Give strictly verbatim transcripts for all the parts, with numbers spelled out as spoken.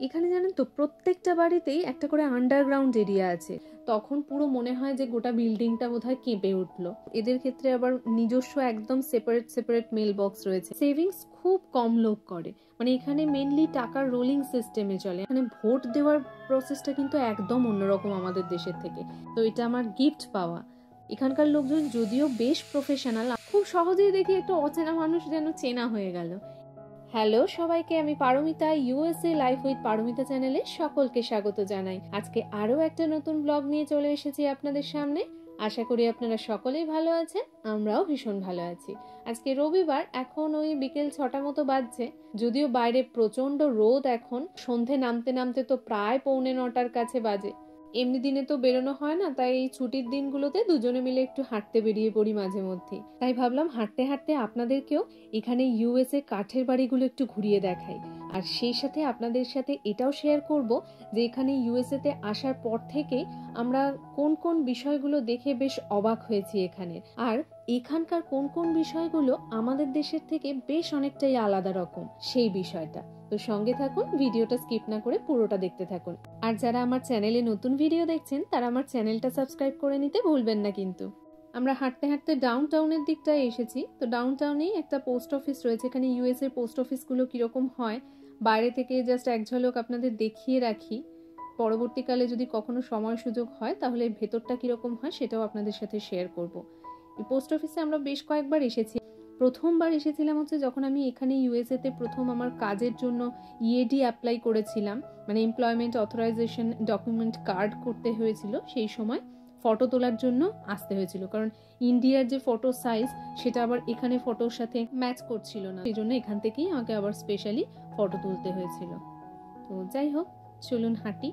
এখানে জানেন তো প্রত্যেকটা বাড়িতেই একটা করে আন্ডারগ্রাউন্ড এরিয়া আছে। তখন পুরো মনে হয় যে গোটা বিল্ডিংটা বোধহয় কেঁপে উঠলো। এদের ক্ষেত্রে আবার নিজস্ব একদম সেপারেট সেপারেট মেল বক্স রয়েছে। সেভিংস খুব কম লোক করে, মানে এখানে মেনলি টাকার রোলিং সিস্টেমে চলে। এখানে ভোট দেওয়ার প্রসেসটা কিন্তু একদম অন্যরকম আমাদের দেশের থেকে। তো এটা আমার গিফট পাওয়া। এখানকার লোকজন যদিও বেশ প্রফেশনাল, খুব সহজেই দেখি একটা অচেনা মানুষ যেন চেনা হয়ে গেল। হ্যালো সবাইকে, আমি Paramita, USA life with Paramita চ্যানেলে সকলকে স্বাগত জানাই। আজকে আরো একটা নতুন ব্লগ নিয়ে চলে এসেছি আপনাদের সামনে। আশা করি আপনারা সকলেই ভালো আছেন, আমরাও ভীষণ ভালো আছি। আজকে রবিবার, এখন ওই বিকেল ছটা মতো বাজছে। যদিও বাইরে প্রচন্ড রোদ, এখন সন্ধে নামতে নামতে তো প্রায় পৌনে নটার কাছে বাজে। এমনি দিনে তো বেরোনো হয় না, তাই এই ছুটির দিনগুলোতে দুজনে মিলে একটু হাঁটতে বেরিয়ে পড়ি মাঝে মধ্যে। তাই ভাবলাম হাঁটতে হাঁটতে আপনাদেরকেও এখানে ইউএসএ কাঠের বাড়িগুলো একটু ঘুরিয়ে দেখাই। আর সেই সাথে আপনাদের সাথে এটাও শেয়ার করব যে এখানে ইউএসএ তে আসার পর থেকে আমরা কোন কোন বিষয়গুলো দেখে বেশ অবাক হয়েছি এখানে, আর এখানকার কোন কোন বিষয়গুলো আমাদের দেশের থেকে বেশ অনেকটাই আলাদা রকম সেই বিষয়টা। তো সঙ্গে থাকুন, ভিডিওটা স্কিপ না করে পুরোটা দেখতে থাকুন। আর যারা আমার চ্যানেলে নতুন ভিডিও দেখছেন তারা আমার চ্যানেলটা সাবস্ক্রাইব করে নিতে ভুলবেন না কিন্তু। আমরা হাঁটতে হাঁটতে ডাউন টাউনের দিকটায় এসেছি। তো ডাউন টাউনেই একটা পোস্ট অফিস রয়েছে। এখানে ইউএস এর পোস্ট অফিসগুলো কিরকম হয় বাইরে থেকে জাস্ট এক ঝলক আপনাদের দেখিয়ে রাখি। পরবর্তীকালে যদি কখনো সময় সুযোগ হয় তাহলে ভেতরটা কিরকম হয় সেটাও আপনাদের সাথে শেয়ার করব। এই পোস্ট অফিসে আমরা বেশ কয়েকবার এসেছি। প্রথমবার এসেছিলাম হচ্ছে যখন আমি এখানে ইউএসএ তে প্রথম আমার কাজের জন্য ইএডি অ্যাপ্লাই করেছিলাম, মানে এমপ্লয়মেন্ট অথরাইজেশন ডকুমেন্ট কার্ড করতে হয়েছিল। সেই সময় ফটো তোলার জন্য আসতে হয়েছিল, কারণ ইন্ডিয়ার যে ফটো সাইজ সেটা আবার এখানে ফটোর সাথে ম্যাচ করছিল না, সেই জন্য এখান থেকেই আমাকে আবার স্পেশালি ফটো তুলতে হয়েছিল। তো যাই হোক, চলুন হাঁটি।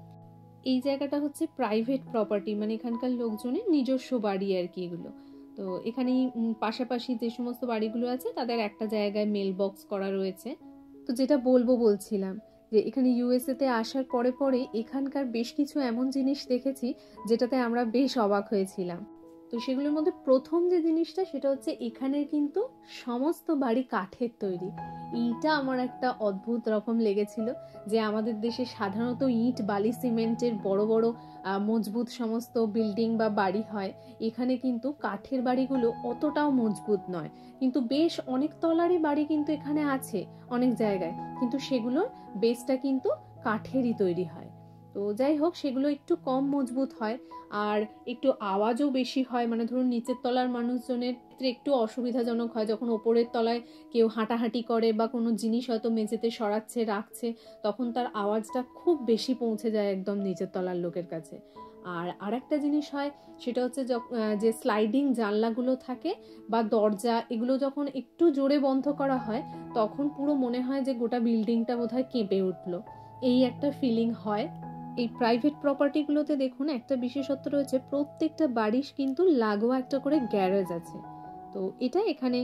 এই জায়গাটা হচ্ছে প্রাইভেট প্রপার্টি, মানে এখানকার লোকজনের নিজস্ব বাড়ি আর কি এগুলো। তো এখানে পাশাপাশি যে সমস্ত বাড়িগুলো আছে তাদের একটা জায়গায় মেল বক্স করা রয়েছে। তো যেটা বলবো বলছিলাম যে এখানে ইউএসএ তে আসার পরে পরে এখানকার বেশ কিছু এমন জিনিস দেখেছি যেটাতে আমরা বেশ অবাক হয়েছিলাম। তো সেগুলোর মধ্যে প্রথম যে জিনিসটা সেটা হচ্ছে এখানে কিন্তু সমস্ত বাড়ি কাঠের তৈরি। এইটা আমার একটা অদ্ভুত রকম লেগেছিল যে আমাদের দেশে সাধারণত ইট বালি সিমেন্টের বড় বড় মজবুত সমস্ত বিল্ডিং বা বাড়ি হয়, এখানে কিন্তু কাঠের বাড়িগুলো অতটাও মজবুত নয়, কিন্তু বেশ অনেক তলারই বাড়ি কিন্তু এখানে আছে অনেক জায়গায়, কিন্তু সেগুলোর বেসটা কিন্তু কাঠেরই তৈরি হয়। তো যাই হোক, সেগুলো একটু কম মজবুত হয় আর একটু আওয়াজও বেশি হয়। মানে ধরুন নিচের তলার মানুষজনের ক্ষেত্রে একটু অসুবিধাজনক হয় যখন ওপরের তলায় কেউ হাঁটাহাঁটি করে বা কোনো জিনিস হয়তো মেঝেতে সরাচ্ছে রাখছে, তখন তার আওয়াজটা খুব বেশি পৌঁছে যায় একদম নিচের তলার লোকের কাছে। আর আরেকটা জিনিস হয় সেটা হচ্ছে যে স্লাইডিং জানলাগুলো থাকে বা দরজা, এগুলো যখন একটু জোরে বন্ধ করা হয় তখন পুরো মনে হয় যে গোটা বিল্ডিংটা বোধহয় কেঁপে উঠলো, এই একটা ফিলিং হয়। এই প্রাইভেট প্রপার্টিগুলোতে দেখুন একটা বিশেষত্ব রয়েছে, প্রত্যেকটা বাড়ির কিন্তু লাগোয়া একটা করে গ্যারেজ আছে। তো এটা এখানে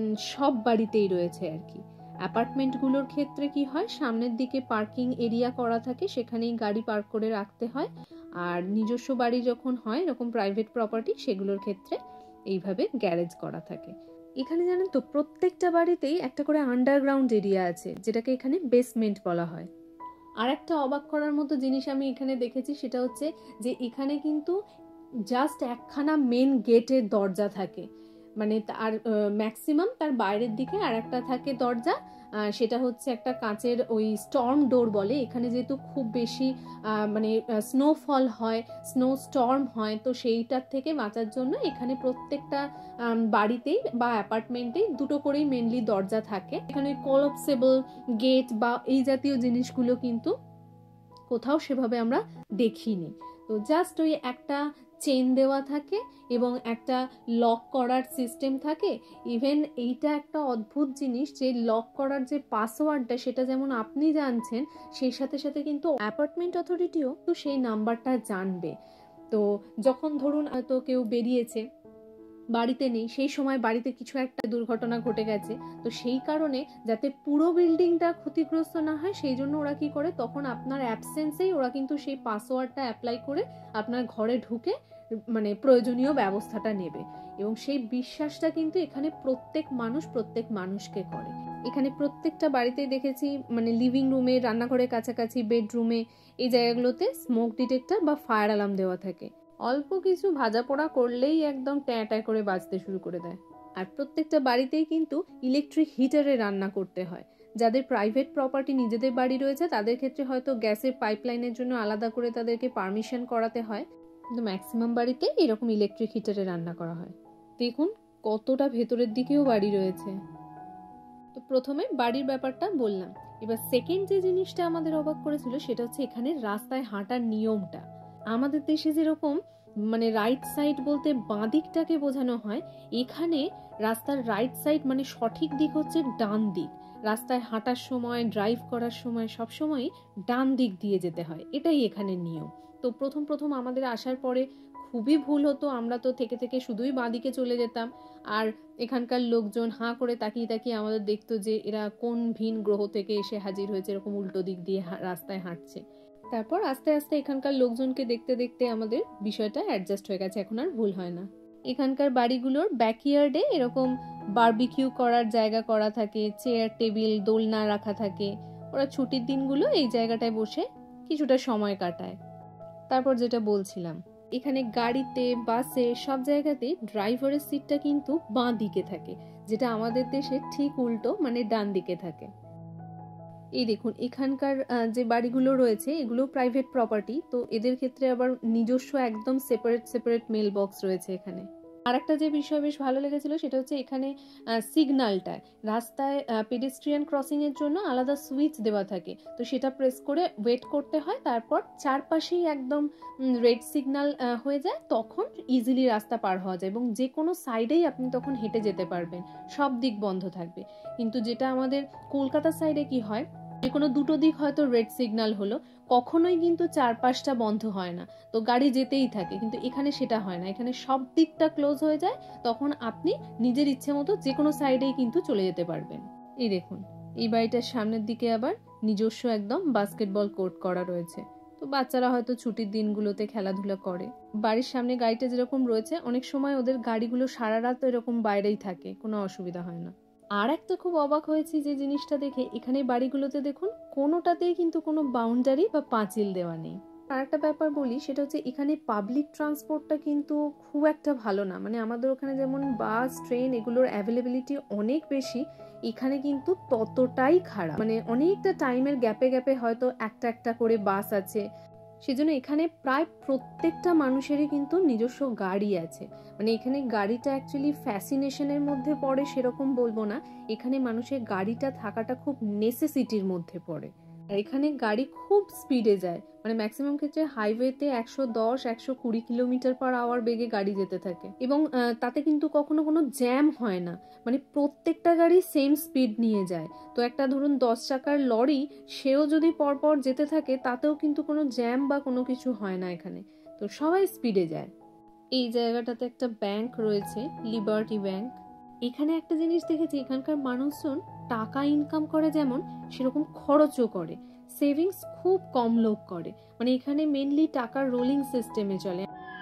সব বাড়িতেই রয়েছে আর কি। অ্যাপার্টমেন্টগুলোর ক্ষেত্রে কি হয়, সামনের দিকে পার্কিং এরিয়া করা থাকে, সেখানেই গাড়ি পার্ক করে রাখতে হয়। আর নিজস্ব বাড়ি যখন হয় এরকম প্রাইভেট প্রপার্টি, সেগুলোর ক্ষেত্রে এইভাবে গ্যারেজ করা থাকে। এখানে জানেন তো প্রত্যেকটা বাড়িতেই একটা করে আন্ডারগ্রাউন্ড এরিয়া আছে, যেটাকে এখানে বেসমেন্ট বলা হয়। আর একটা অবাক করার মতো জিনিস আমি এখানে দেখেছি সেটা হচ্ছে যে এখানে কিন্তু জাস্ট একখানা মেন গেটের দরজা থাকে, মানে আর ম্যাক্সিমাম তার বাইরের দিকে আর একটা থাকে দরজা, সেটা হচ্ছে একটা কাঁচের, ওই স্টর্ম ডোর বলে। এখানে যেহেতু খুব বেশি মানে স্নোফল হয়, স্নো স্টর্ম হয়, তো সেইটার থেকে বাঁচার জন্য এখানে প্রত্যেকটা বাড়িতেই বা অ্যাপার্টমেন্টেই দুটো করেই মেনলি দরজা থাকে। এখানে কোলাপসেবল গেট বা এই জাতীয় জিনিসগুলো কিন্তু কোথাও সেভাবে আমরা দেখিনি। তো জাস্ট ওই একটা চেন দেওয়া থাকে এবং একটা লক করার সিস্টেম থাকে। ইভেন এইটা একটা অদ্ভুত জিনিস যে লক করার যে পাসওয়ার্ডটা সেটা যেমন আপনি জানছেন, সেই সাথে সাথে কিন্তু অ্যাপার্টমেন্ট অথরিটিও তো সেই নাম্বারটা জানবে। তো যখন ধরুন হয়তো কেউ বেরিয়েছে, বাড়িতে নেই, সেই সময় বাড়িতে কিছু একটা দুর্ঘটনা ঘটে গেছে, তো সেই কারণে যাতে পুরো বিল্ডিংটা ক্ষতিগ্রস্ত না হয় সেই জন্য ওরা কি করে, তখন আপনার অ্যাবসেন্সেই ওরা কিন্তু সেই পাসওয়ার্ডটা অ্যাপ্লাই করে আপনার ঘরে ঢুকে মানে প্রয়োজনীয় ব্যবস্থাটা নেবে। এবং সেই বিশ্বাসটা কিন্তু এখানে প্রত্যেক মানুষ প্রত্যেক মানুষকে করে। এখানে প্রত্যেকটা বাড়িতেই দেখেছি মানে লিভিং রুমে, রান্নাঘরের কাছাকাছি, বেডরুমে এই জায়গাগুলোতে স্মোক ডিটেক্টর বা ফায়ার অ্যালার্ম দেওয়া থাকে। অল্প কিছু ভাজা পোড়া করলেই একদম ট্যাঁ ট্যাঁ করে বাজতে শুরু করে দেয়। আর প্রত্যেকটা বাড়িতেই কিন্তু ইলেকট্রিক হিটারে রান্না করতে হয়। যাদের প্রাইভেট প্রপার্টি নিজেদের বাড়ি রয়েছে তাদের ক্ষেত্রে হয়তো গ্যাসের পাইপলাইনের জন্য আলাদা করে তাদেরকে পারমিশন করাতে হয়, কিন্তু ম্যাক্সিমাম বাড়িতে এরকম ইলেকট্রিক হিটারে রান্না করা হয়। দেখুন কতটা ভেতরের দিকেও বাড়ি রয়েছে। তো প্রথমে বাড়ির ব্যাপারটা বললাম, এবার সেকেন্ড যে জিনিসটা আমাদের অবাক করেছিল সেটা হচ্ছে এখানে রাস্তায় হাঁটার নিয়মটা। আমাদের দেশে যেরকম মানে রাইট সাইড বলতে বাঁ দিকটাকে বোঝানো হয়, এখানে রাস্তার রাইট সাইড মানে সঠিক দিক হচ্ছে ডান দিক। রাস্তায় হাঁটার সময়, ড্রাইভ করার সময় সবসময় ডান দিক দিয়ে যেতে হয়, এটাই এখানে নিয়ম। তো প্রথম প্রথম আমাদের আসার পরে খুবই ভুল হতো, আমরা তো থেকে থেকে শুধুই বাঁ দিকে চলে যেতাম। আর এখানকার লোকজন হাঁ করে তাকিয়ে তাকিয়ে আমাদের দেখতো যে এরা কোন ভিন গ্রহ থেকে এসে হাজির হয়েছে, এরকম উল্টো দিক দিয়ে রাস্তায় হাঁটছে। তারপর আস্তে আস্তে এখানকার লোকজনকে দেখতে দেখতে আমাদের বিষয়টা অ্যাডজাস্ট হয়ে গেছে, এখন আর ভুল হয় না। এখানকার বাড়িগুলোর ব্যাকইয়ার্ডে এরকম বারবিকিউ করার জায়গা করা থাকে, চেয়ার টেবিল দোলনা রাখা থাকে। ওরা ছুটির দিনগুলো এই জায়গাটায় বসে কিছুটা সময় কাটায়। তারপর যেটা বলছিলাম, এখানে গাড়িতে, বাসে সব জায়গাতেই ড্রাইভারের সিটটা কিন্তু বাঁ দিকে থাকে, যেটা আমাদের দেশে ঠিক উল্টো, মানে ডান দিকে থাকে। এই দেখুন এখানকার যে বাড়িগুলো রয়েছে এগুলো প্রাইভেট প্রপার্টি, তো এদের ক্ষেত্রে আবার নিজস্ব একদম সেপারেট সেপারেট মেল বক্স রয়েছে এখানে। আর একটা যে বিষয় বেশ ভালো লেগেছিল সেটা হচ্ছে এখানে সিগন্যালটায় রাস্তায় পেডেস্ট্রিয়ান ক্রসিং এর জন্য আলাদা সুইচ দেওয়া থাকে, তো সেটা প্রেস করে ওয়েট করতে হয়, তারপর চারপাশেই একদম রেড সিগন্যাল হয়ে যায়, তখন ইজিলি রাস্তা পার হওয়া যায় এবং যে কোনো সাইডেই আপনি তখন হেঁটে যেতে পারবেন, সব দিক বন্ধ থাকবে। কিন্তু যেটা আমাদের কলকাতার সাইডে কি হয়, যে কোনো দুটো দিক হয়তো রেড সিগন্যাল হলো, কখনোই কিন্তু চারপাশটা বন্ধ হয় না, তো গাড়ি যেতেই থাকে। কিন্তু এখানে সেটা হয় না, এখানে সব দিকটা ক্লোজ হয়ে যায়, তখন আপনি নিজের ইচ্ছে মতো যে কোনো সাইডেই কিন্তু চলে যেতে পারবেন। এই দেখুন এই বাড়িটার সামনের দিকে আবার নিজস্ব একদম বাস্কেটবল কোর্ট করা রয়েছে, তো বাচ্চারা হয়তো ছুটির দিনগুলোতে খেলাধুলা করে। বাড়ির সামনে গাড়িটা যেরকম রয়েছে, অনেক সময় ওদের গাড়িগুলো সারা রাত এরকম বাইরেই থাকে, কোনো অসুবিধা হয় না। আর একটা খুব অবাক হয়েছি যে জিনিসটা দেখে, এখানে বাড়িগুলোতে দেখুন কোনোটাতেই কিন্তু কোনো বাউন্ডারি বা পাঁচিল দেওয়া নেই। আর একটা ব্যাপার বলি, সেটা হচ্ছে এখানে পাবলিক ট্রান্সপোর্টটা কিন্তু খুব একটা ভালো না। মানে আমাদের ওখানে যেমন বাস, ট্রেন এগুলোর অ্যাভেলেবিলিটি অনেক বেশি, এখানে কিন্তু ততটাই খারাপ। মানে অনেকটা টাইমের গ্যাপে গ্যাপে হয়তো একটা একটা করে বাস আছে, সেজন্য এখানে প্রায় প্রত্যেকটা মানুষেরই কিন্তু নিজস্ব গাড়ি আছে। মানে এখানে গাড়িটা অ্যাকচুয়ালি ফ্যাসিনেশনের মধ্যে পড়ে সেরকম বলবো না, এখানে মানুষের গাড়িটা থাকাটা খুব নেসেসিটির মধ্যে পড়ে। আর এখানে গাড়ি খুব স্পিডে যায়, মানে ম্যাক্সিমাম ক্ষেত্রে হাইওয়েতে একশো দশ একশো কুড়ি কিলোমিটার পার আওয়ার বেগে গাড়ি যেতে থাকে, এবং তাতে কিন্তু কখনো কোনো জ্যাম হয় না। মানে প্রত্যেকটা গাড়ি সেম স্পিড নিয়ে যায়, তো একটা ধরুন দশ চাকার লরি, সেও যদি পরপর যেতে থাকে তাতেও কিন্তু কোনো জ্যাম বা কোনো কিছু হয় না এখানে, তো সবাই স্পিডে যায়। এই জায়গাটাতে একটা ব্যাংক রয়েছে, লিবার্টি ব্যাংক। এখানে একটা জিনিস দেখেছি, এখানকার মানুষজন টাকা ইনকাম করে যেমন সেরকম খরচও করে, সেভিংস খুব কম লোক করে। মানে এখানে মেনলি টাকার রোলিং সিস্টেমে চলে।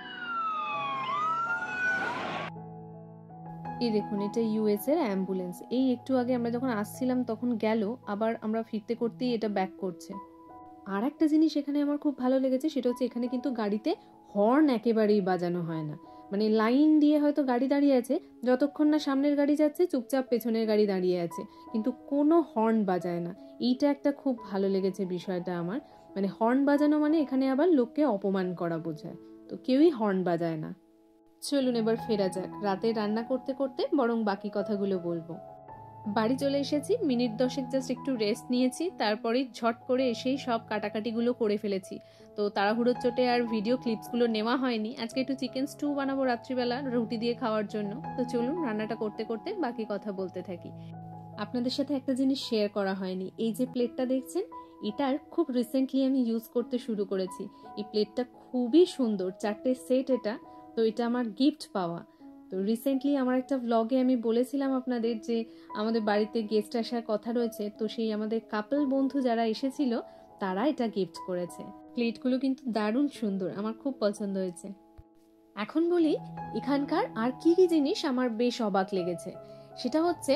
এই দেখুন এটা ইউএস এর অ্যাম্বুলেন্স, এই একটু আগে আমরা যখন আসছিলাম তখন গেল, আবার আমরা ফিরতে করতেই এটা ব্যাক করছে। আর একটা জিনিস এখানে আমার খুব ভালো লেগেছে, সেটা হচ্ছে এখানে কিন্তু গাড়িতে হর্ন একেবারেই বাজানো হয় না। মানে লাইন দিয়ে হয়তো গাড়ি দাঁড়িয়ে আছে, যতক্ষণ না সামনের গাড়ি যাচ্ছে চুপচাপ পেছনের গাড়ি দাঁড়িয়ে আছে, কিন্তু কোনো হর্ন বাজায় না। এইটা একটা খুব ভালো লেগেছে বিষয়টা আমার। মানে হর্ন বাজানো মানে এখানে আবার লোককে অপমান করা বোঝায়, তো কেউই হর্ন বাজায় না। চলুন এবার ফেরা যাক, রাতে রান্না করতে করতে বরং বাকি কথাগুলো বলবো। বাড়ি চলে এসেছি, মিনিট দশেক জাস্ট একটু রেস্ট নিয়েছি, তারপরে ঝট করে এসেই সব কাটাকাটিগুলো করে ফেলেছি। তো তাড়াহুড়োর চোটে আর ভিডিও ক্লিপসগুলো নেওয়া হয়নি। আজকে একটু চিকেন স্টু বানাবো রাত্রিবেলা রুটি দিয়ে খাওয়ার জন্য, তো চলুন রান্নাটা করতে করতে বাকি কথা বলতে থাকি। আপনাদের সাথে একটা জিনিস শেয়ার করা হয়নি, এই যে প্লেটটা দেখছেন, এটার খুব রিসেন্টলি আমি ইউজ করতে শুরু করেছি। এই প্লেটটা খুবই সুন্দর, চারটে সেট এটা, তো এটা আমার গিফট পাওয়া। তো রিসেন্টলি আমার একটা ভ্লগে আমি বলেছিলাম আপনাদের যে আমাদের বাড়িতে গেস্ট আসার কথা রয়েছে, তো সেই আমাদের কাপল বন্ধু যারা এসেছিল তারা এটা গিফট করেছে। প্লেটগুলো কিন্তু দারুণ সুন্দর, আমার খুব পছন্দ হয়েছে। এখন বলি এখানকার আর কি কি জিনিস আমার বেশ অবাক লেগেছে। সেটা হচ্ছে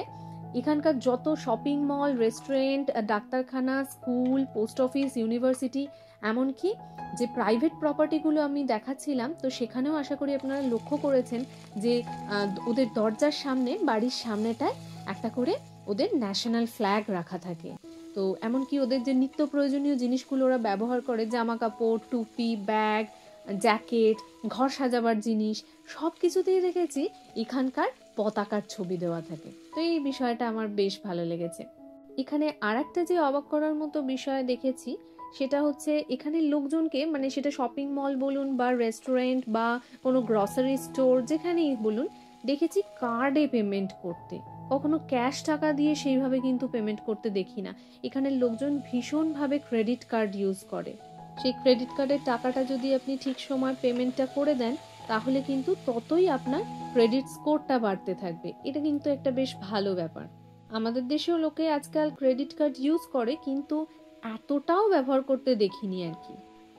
এখানকার যত শপিং মল, রেস্টুরেন্ট, ডাক্তারখানা, স্কুল, পোস্ট অফিস, ইউনিভার্সিটি, এমনকি যে প্রাইভেট প্রপার্টিগুলো আমি দেখাচ্ছিলাম, তো সেখানেও আশা করি আপনারা লক্ষ্য করেছেন যে ওদের দরজার সামনে, বাড়ির সামনেটায় একটা করে ওদের ন্যাশনাল ফ্ল্যাগ রাখা থাকে। তো এমনকি ওদের যে নিত্য প্রয়োজনীয় জিনিসগুলো ওরা ব্যবহার করে, জামা কাপড়, টুপি, ব্যাগ, জ্যাকেট, ঘর সাজাবার জিনিস, সব কিছুতেই দেখেছি এখানকার পতাকার ছবি দেওয়া থাকে। তো এই বিষয়টা আমার বেশ ভালো লেগেছে। এখানে আর একটা যে অবাক করার মতো বিষয় দেখেছি সেটা হচ্ছে এখানে লোকজনকে, মানে সেটা শপিং মল বলুন বা রেস্টুরেন্ট বা কোনো গ্রসারি স্টোর, যেখানেই বলুন, দেখেছি কার্ডে পেমেন্ট করতে। কখনো ক্যাশ টাকা দিয়ে সেইভাবে কিন্তু পেমেন্ট করতে দেখি না। এখানের লোকজন ভীষণভাবে ক্রেডিট কার্ড ইউজ করে। সেই ক্রেডিট কার্ডের টাকাটা যদি আপনি ঠিক সময় পেমেন্টটা করে দেন তাহলে কিন্তু ততই আপনার ক্রেডিট স্কোরটা বাড়তে থাকবে। এটা কিন্তু একটা বেশ ভালো ব্যাপার। আমাদের দেশেও লোকে আজকাল ক্রেডিট কার্ড ইউজ করে, কিন্তু এতটাও ব্যবহার করতে দেখিনি আর কি।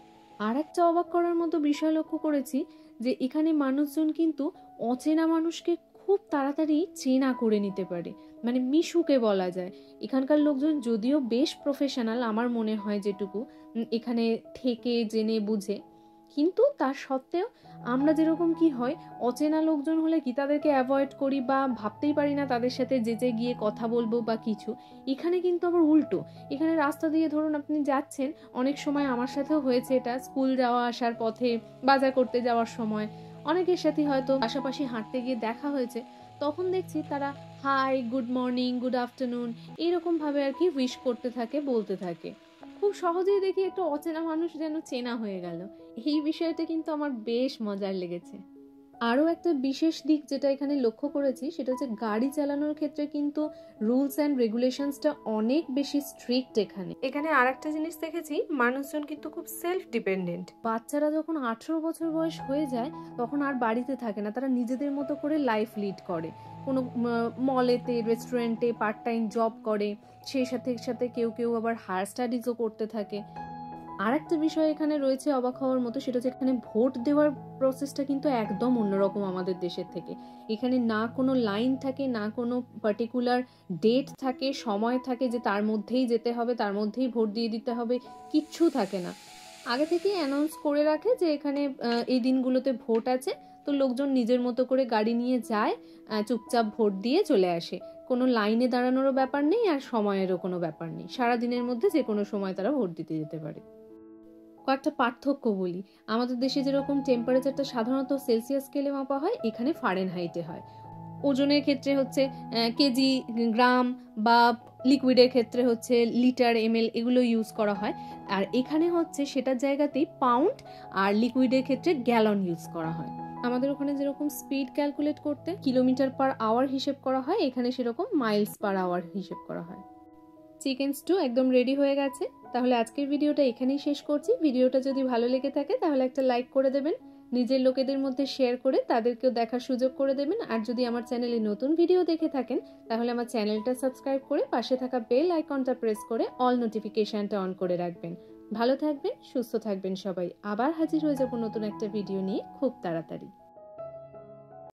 আর একটা অবাক করার মতো বিষয় লক্ষ্য করেছি যে এখানে মানুষজন কিন্তু অচেনা মানুষকে খুব তাড়াতাড়ি চেনা করে নিতে পারে, মানে মিশুকে বলা যায়। এখানকার লোকজন যদিও বেশ প্রফেশনাল আমার মনে হয়, যেটুকু এখানে থেকে জেনে বুঝে, কিন্তু তার সত্ত্বেও আমরা যেরকম কি হয়, অচেনা লোকজন হলে কি তাদেরকে অ্যাভয়েড করি বা ভাবতেই পারি না তাদের সাথে যেতে গিয়ে কথা বলবো বা কিছু। এখানে কিন্তু আবার উল্টো। এখানে রাস্তা দিয়ে ধরুন আপনি যাচ্ছেন, অনেক সময় আমার সাথেও হয়েছে এটা, স্কুল যাওয়া আসার পথে, বাজার করতে যাওয়ার সময় অনেকের সাথে হয়তো পাশাপাশি হাঁটতে গিয়ে দেখা হয়েছে, তখন দেখছি তারা hi, good morning, good afternoon এইরকম ভাবে আর কি উইশ করতে থাকে, বলতে থাকে। খুব সহজেই দেখি একটা অচেনা মানুষ যেন চেনা হয়ে গেল। এই বিষয়টা কিন্তু আমার বেশ মজার লেগেছে। আরও একটা বিশেষ দিক যেটা এখানে লক্ষ্য করেছি সেটা হচ্ছে গাড়ি চালানোর ক্ষেত্রে কিন্তু রুলস অ্যান্ড রেগুলেশনসটা অনেক বেশি স্ট্রিক্ট এখানে। এখানে আর একটা জিনিস দেখেছি, মানুষজন কিন্তু খুব সেলফ ডিপেন্ডেন্ট। বাচ্চারা যখন আঠেরো বছর বয়স হয়ে যায় তখন আর বাড়িতে থাকে না, তারা নিজেদের মতো করে লাইফ লিড করে, কোনো মলেতে, রেস্টুরেন্টে পার্ট টাইম জব করে, সেই সাথে সাথে কেউ কেউ আবার হায়ার স্টাডিজও করতে থাকে। আর একটা বিষয় এখানে রয়েছে অবাক হওয়ার মতো, সেটা হচ্ছে এখানে ভোট দেওয়ার প্রসেসটা কিন্তু একদম অন্যরকম আমাদের দেশের থেকে। এখানে না কোনো লাইন থাকে, না কোনো পার্টিকুলার ডেট থাকে, সময় থাকে যে তার মধ্যেই যেতে হবে, তার মধ্যেই ভোট দিয়ে দিতে হবে, কিচ্ছু থাকে না। আগে থেকেই অ্যানাউন্স করে রাখে যে এখানে এই দিনগুলোতে ভোট আছে, তো লোকজন নিজের মতো করে গাড়ি নিয়ে যায়, চুপচাপ ভোট দিয়ে চলে আসে। কোনো লাইনে দাঁড়ানোরও ব্যাপার নেই আর সময়েরও কোনো ব্যাপার নেই, সারাদিনের মধ্যে যে কোনো সময় তারা ভোট দিতে যেতে পারে। কয়েকটা পার্থক্য বলি, আমাদের দেশে যেরকম টেম্পারেচারটা সাধারণত সেলসিয়াস স্কেলে মাপা হয়, এখানে ফারেনহাইটে হয়। ওজনের ক্ষেত্রে হচ্ছে কেজি, গ্রাম বা লিকুইডের ক্ষেত্রে হচ্ছে লিটার, এমএল এগুলো ইউজ করা হয়। আর এখানে হচ্ছে সেটার জায়গাতেই পাউন্ড আর লিকুইডের ক্ষেত্রে গ্যালন ইউজ করা হয়। আমাদের ওখানে যেরকম স্পিড ক্যালকুলেট করতে কিলোমিটার পার আওয়ার হিসেব করা হয়, এখানে সেরকম মাইলস পার আওয়ার হিসেব করা হয়। চিকেন স্টু একদম রেডি হয়ে গেছে। তাহলে আজকের ভিডিওটা এখানেই শেষ করছি। ভিডিওটা যদি ভালো লেগে থাকে তাহলে একটা লাইক করে দেবেন, নিজের লোকেদের মধ্যে শেয়ার করে তাদেরকেও দেখার সুযোগ করে দেবেন। আর যদি আমার চ্যানেলে নতুন ভিডিও দেখে থাকেন তাহলে আমার চ্যানেলটা সাবস্ক্রাইব করে পাশে থাকা বেল আইকনটা প্রেস করে অল নোটিফিকেশনটা অন করে রাখবেন। ভালো থাকবেন, সুস্থ থাকবেন সবাই। আবার হাজির হয়ে যাব নতুন একটা ভিডিও নিয়ে খুব তাড়াতাড়ি।